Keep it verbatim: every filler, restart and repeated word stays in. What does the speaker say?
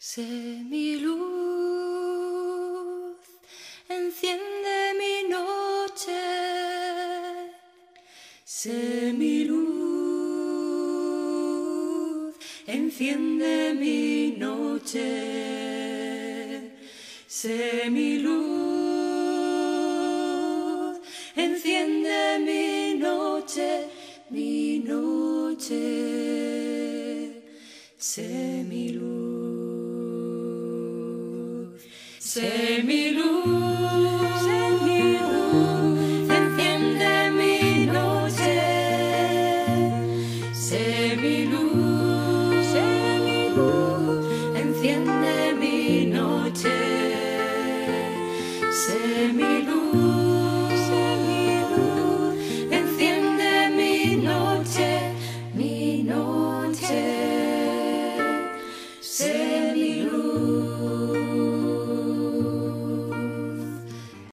Sé mi luz, enciende mi noche. Sé mi luz, enciende mi noche. Sé mi luz, enciende mi noche, mi noche. Sé mi luz, sé mi luz, sé mi luz, enciende mi noche. Sé mi luz, sé mi luz, enciende mi noche. Sé mi